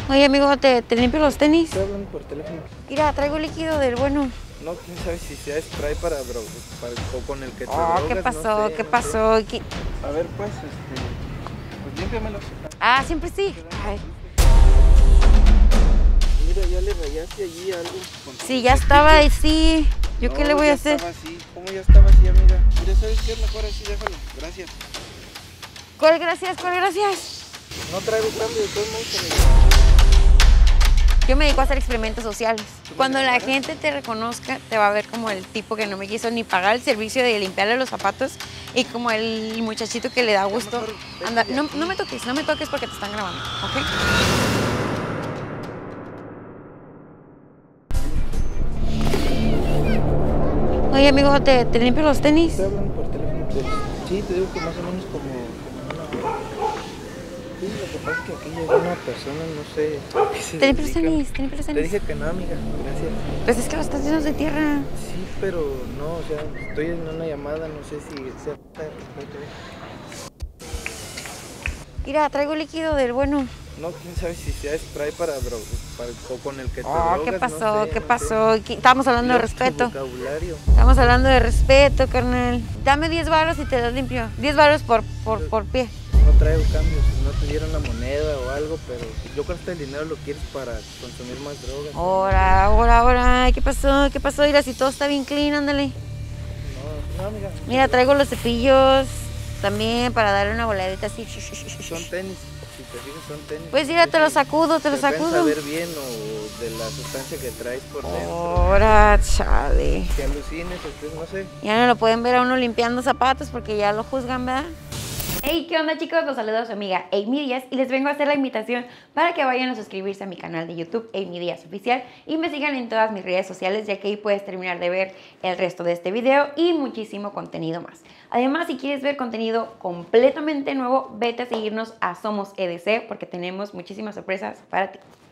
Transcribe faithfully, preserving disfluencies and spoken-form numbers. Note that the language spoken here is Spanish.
Oye, amigo, ¿te, te limpio los tenis? Estoy hablando por teléfono. Mira, traigo líquido del bueno. No, quién sabe si sea spray para drogas, para, o con el que te Oh, drogas, ¿qué pasó? no sé, ¿Qué no pasó? sé. ¿Qué- A ver, pues, este, pues límpiamelo. Ah, siempre sí. Ay. Mira, ya le rayaste allí algo. con tu Sí, ya cepillo. estaba ahí, sí. ¿Yo No, qué le voy a ya hacer? Estaba así. ¿Cómo ya estaba así, amiga? Mira, ¿sabes qué? Mejor así, déjalo. Gracias. ¿Cuál gracias? ¿Cuál gracias? No traigo cambio de todos modos, amiga. Yo me dedico a hacer experimentos sociales. Cuando la gente te reconozca, te va a ver como el tipo que no me quiso ni pagar el servicio de limpiarle los zapatos y como el muchachito que le da gusto. Anda, no, no me toques, no me toques porque te están grabando, ¿ok? Oye, amigo, ¿te, te limpio los tenis? Estoy hablando por teléfono. Pues, sí, te digo que más o menos como, como una hora. Sí, lo que pasa es que aquí llegó una persona, no sé a qué se Te limpio los dedica. tenis, te limpio los Te tenis. dije que no, amiga, gracias. Pues es que los estás llenos de tierra. Sí, pero no, o sea, estoy en una llamada, no sé si sea... Mira, traigo líquido del bueno. No, quién sabe si sea spray para drogas, para, o con el que te Oh, drogas, ¿qué no pasó? sé, ¿Qué no pasó? sé. ¿Qué- Estábamos hablando de Mira tu respeto. vocabulario. Estamos hablando de respeto, carnal. Dame diez varos y te los limpio. diez varos por, por, por pie. No traigo cambios, no te dieron la moneda o algo, pero yo creo que este dinero lo quieres para consumir más drogas. Ahora, ahora, ahora. ¿Qué pasó? ¿Qué pasó? Mira, si todo está bien clean, ándale. No, no, amiga. Mira, traigo los cepillos también para darle una voladita así. Son tenis, si te fijas son tenis. Pues mira, te los Sí, sacudo, te los se pueden sacudo. saber bien o de la sustancia que traes por dentro. Ahora, chale. Que alucines, este, no sé. Ya no lo pueden ver a uno limpiando zapatos porque ya lo juzgan, ¿verdad? Hey, ¿qué onda, chicos? Los saluda su amiga Amy Díaz y les vengo a hacer la invitación para que vayan a suscribirse a mi canal de YouTube, Amy Díaz Oficial, y me sigan en todas mis redes sociales, ya que ahí puedes terminar de ver el resto de este video y muchísimo contenido más. Además, si quieres ver contenido completamente nuevo, vete a seguirnos a Somos E D C porque tenemos muchísimas sorpresas para ti.